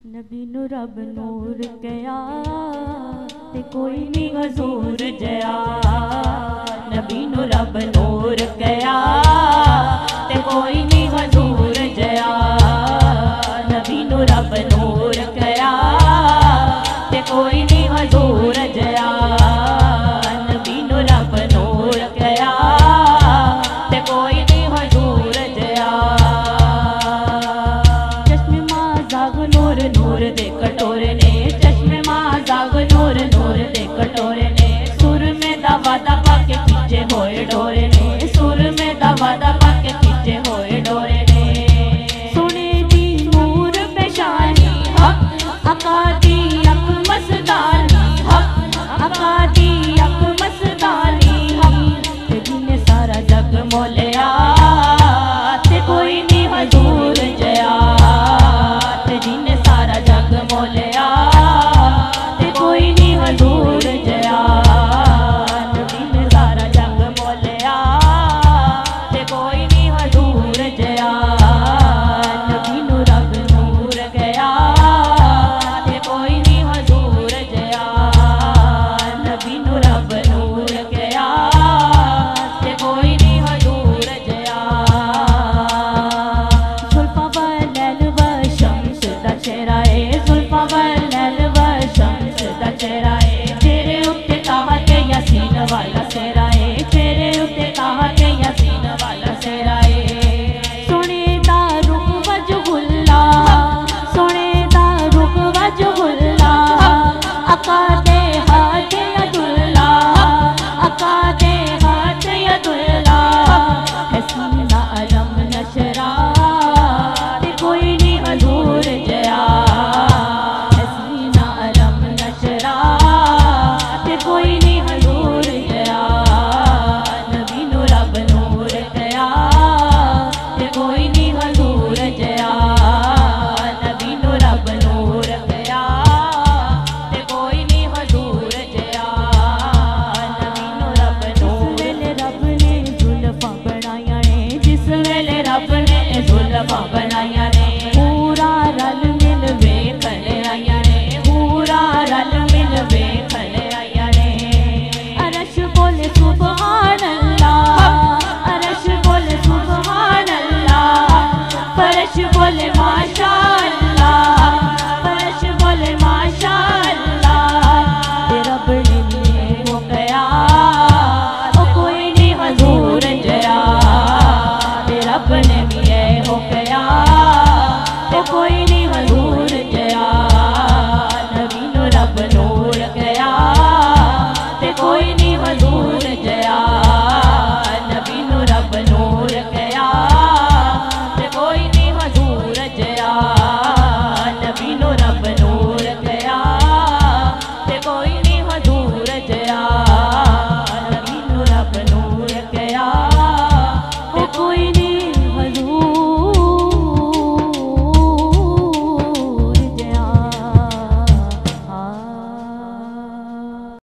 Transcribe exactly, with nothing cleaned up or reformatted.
नबी नु रब नूर कया ते कोई नहीं हजूर जया। नबी नु रब नूर कया ते कोई नहीं हजूर जया। नबी नु रब नूर कया ते कोई नहीं हजूर जया। नबी नु रब नूर कया ते कोई नहीं हजूर जया। चश्मे माज़ाग नूर नूर दे कटोरे ने